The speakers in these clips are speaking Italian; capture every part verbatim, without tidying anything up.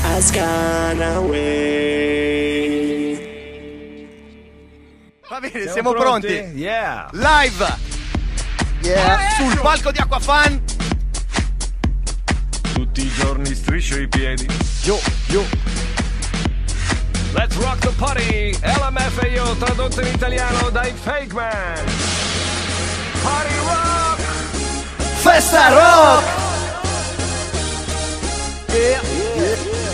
has gone away. Va bene, Siamo, siamo pronti? pronti? Yeah. Live! Yeah. Sul palco di Aquafan. Tutti i giorni striscio i piedi. Yo, yo. Let's rock the party. L M F A O tradotto in italiano dai Fake Man. Party rock. Festa rock! Yeah. Yeah.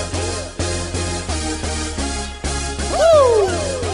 Woo!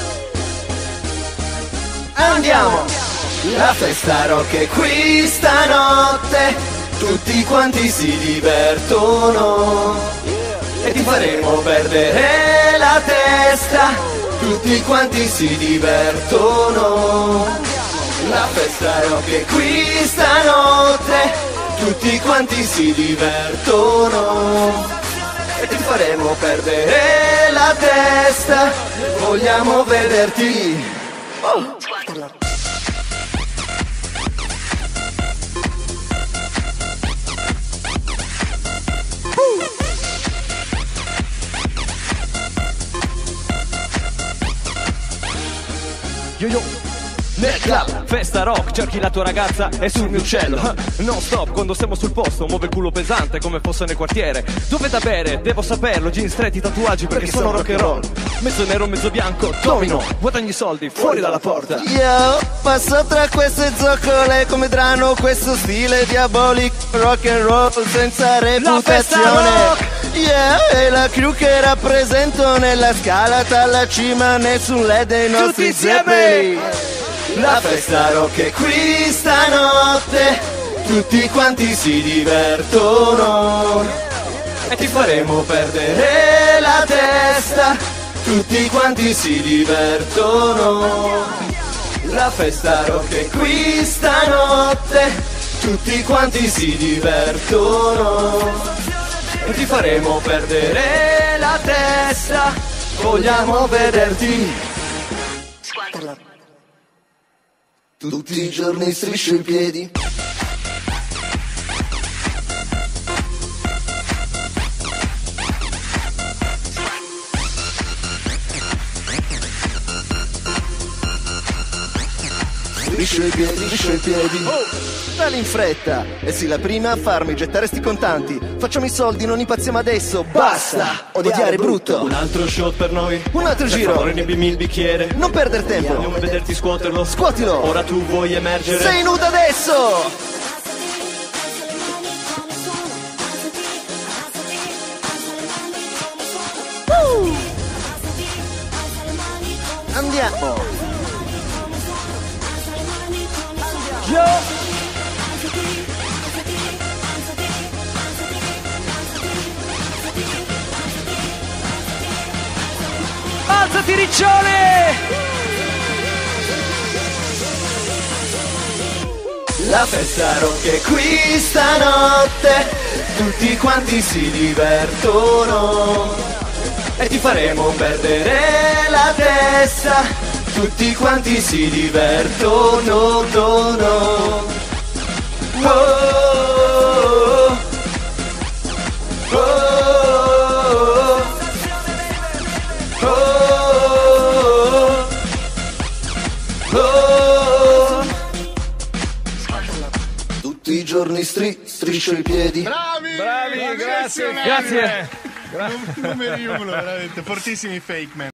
Andiamo! La festa rock è qui stanotte, tutti quanti si divertono e ti faremo perdere la testa, tutti quanti si divertono. La festa rock è qui stanotte, tutti quanti si divertono e ti faremo perdere la testa, vogliamo vederti. Oh. Yo yo. Nel club, festa rock, cerchi la tua ragazza e sul mio uccello. Non stop, quando siamo sul posto, muove il culo pesante come fosse nel quartiere. Dove da bere, devo saperlo, jeans stretti, tatuaggi perché, perché sono rock and roll. Mezzo nero, mezzo bianco, domino, guadagni soldi, fuori dalla porta. Io passo tra queste zoccole, come vedranno questo stile diabolico, rock and roll senza reputazione. Yeah, e la crew che rappresento nella scala dalla cima, nessun led dei nostri zeppeli. La festa rock è qui stanotte, tutti quanti si divertono e ti faremo perdere la testa, tutti quanti si divertono. La festa rock è qui stanotte, tutti quanti si divertono e ti faremo perdere la testa, vogliamo vederti. Tutti i giorni striscio i piedi. Striscio i piedi, striscio i piedi. Oh, dai in fretta. E sì, la prima a farmi gettare sti contanti. Facciamo i soldi, non impazziamo adesso. Basta! Odiare brutto. Un altro shot per noi. Un altro per giro. favore, riempimi il bicchiere. Non perdere tempo. Vogliamo vederti scuoterlo. Scuotilo. Ora tu vuoi emergere. Sei nuda adesso! Uh. Andiamo! Yo! Alzati riccione! La festa rock è qui stanotte, tutti quanti si divertono e ti faremo perdere la testa, tutti quanti si divertono, no, no. Oh, oh, oh, oh, oh. Tutti i giorni stri- striscio i piedi. Bravi! Bravi, grazie, Bravi, grazie. Numeri uno, veramente, fortissimi Fake Man.